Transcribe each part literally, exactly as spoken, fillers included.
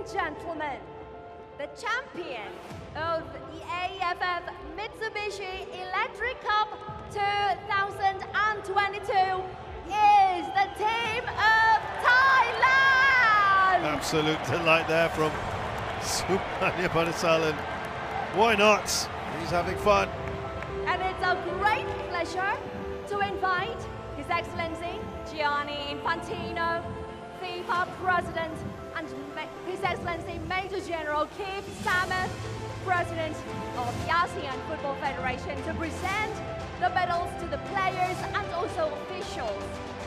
and gentlemen, the champion of the A F F Mitsubishi Electric Cup two thousand twenty-two is the team of Thailand! Absolute delight there from Supanya Panisalan. Why not? He's having fun. And it's a great pleasure to invite His Excellency Gianni Infantino, FIFA President, and His Excellency Major General Keith Samuth, President of the ASEAN Football Federation, to present the medals to the players and also officials.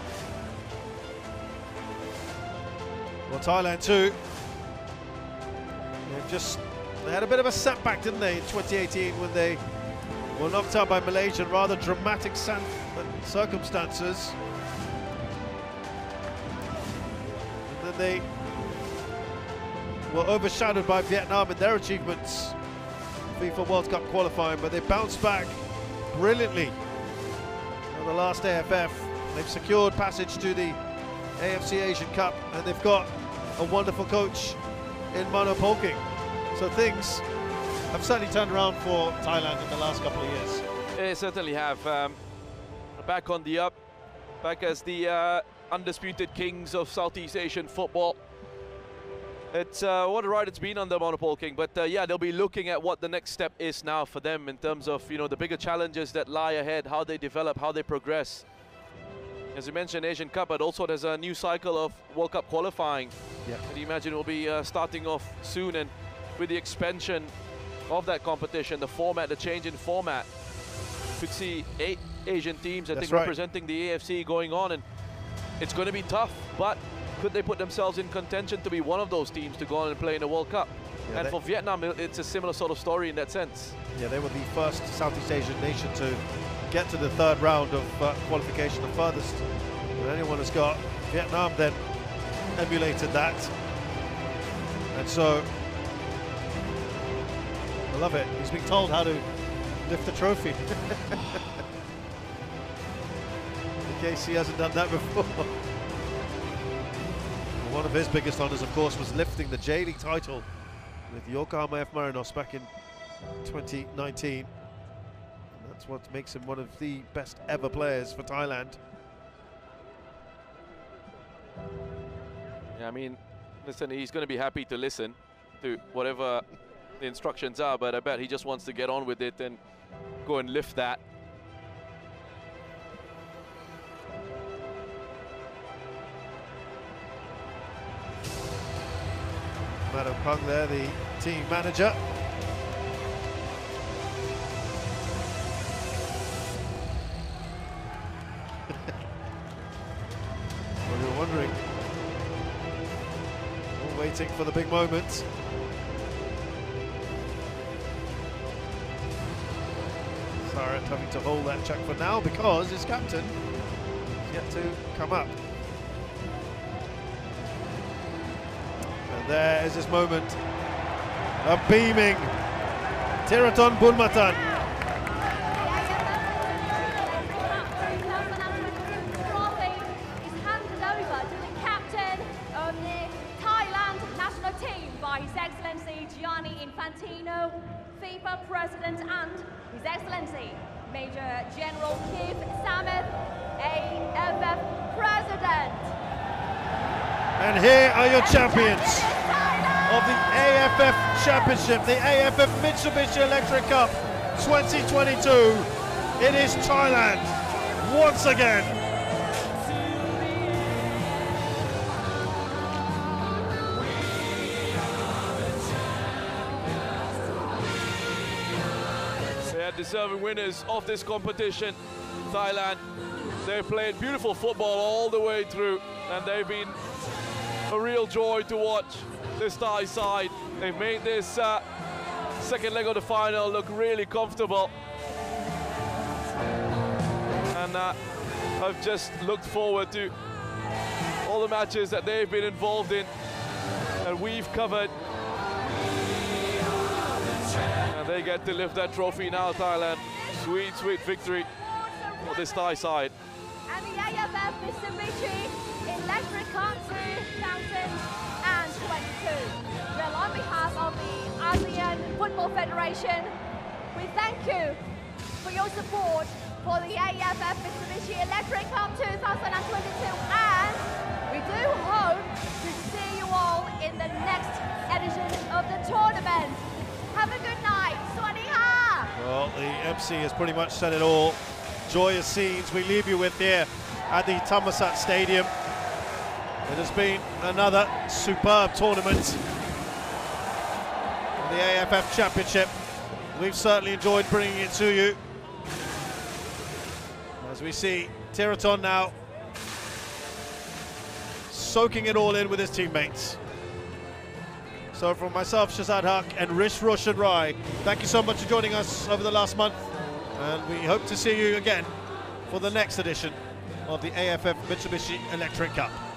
Well, Thailand too. They've just they had a bit of a setback, didn't they, in twenty eighteen when they were knocked out by Malaysia in rather dramatic circumstances. And then they were overshadowed by Vietnam in their achievements, FIFA World Cup qualifying, but they bounced back brilliantly on the last A F F. They've secured passage to the A F C Asian Cup, and they've got a wonderful coach in Mano Polking. So things have certainly turned around for Thailand in the last couple of years. They certainly have. Um, back on the up, back as the uh, undisputed kings of Southeast Asian football. It's uh, what a ride it's been under Mano Polking, but uh, yeah, they'll be looking at what the next step is now for them in terms of, you know, the bigger challenges that lie ahead, how they develop, how they progress. As you mentioned, Asian Cup, but also there's a new cycle of World Cup qualifying. Yeah. And you imagine will be uh, starting off soon, and with the expansion of that competition, the format, the change in format, could see eight Asian teams, I That's think, right. representing the A F C going on, and it's going to be tough, but could they put themselves in contention to be one of those teams to go on and play in the World Cup? Yeah, and they, for Vietnam, it's a similar sort of story in that sense. yeah, they were the first Southeast Asian nation to get to the third round of uh, qualification, the furthest that anyone has got. Vietnam then emulated that, and so I love it. He's being told how to lift the trophy. In case he hasn't done that before. Well, one of his biggest honours, of course, was lifting the J-League title with Yokohama F. Marinos back in twenty nineteen. And that's what makes him one of the best ever players for Thailand. Yeah, I mean, listen, he's going to be happy to listen to whatever the instructions are, but I bet he just wants to get on with it and go and lift that. Madam Pung there, the team manager. Well, you're wondering. All waiting for the big moment. Sarat having to hold that chuck for now because his captain is yet to come up. And there is his moment. A beaming Tiraton Bunmatan. Trophy is handed over to the captain of the Thailand national team by His Excellency Gianni Infantino, FIFA President, and His Excellency Major General Keith Samuth, A F F President. And here are your champions of the A F F Championship, the A F F Mitsubishi Electric Cup twenty twenty-two. It is Thailand once again. They are deserving winners of this competition, Thailand. They played beautiful football all the way through, and they've been a real joy to watch this Thai side. They've made this uh, second leg of the final look really comfortable. And uh, I've just looked forward to all the matches that they've been involved in and we've covered. And they get to lift that trophy now, Thailand. Sweet, sweet victory for this Thai side. And the A F F Mitsubishi Electric Cup two thousand twenty-two. Federation. We thank you for your support for the A F F Mitsubishi Electric Cup two thousand twenty-two, and we do hope to see you all in the next edition of the tournament. Have a good night. Sawasdee ka. Well, the M C has pretty much said it all. Joyous scenes we leave you with here at the Thammasat Stadium. It has been another superb tournament. The A F F Championship. We've certainly enjoyed bringing it to you. As we see Teeraton now soaking it all in with his teammates. So from myself, Shazad Haq, and Rish Roshan Rai, thank you so much for joining us over the last month, and we hope to see you again for the next edition of the A F F Mitsubishi Electric Cup.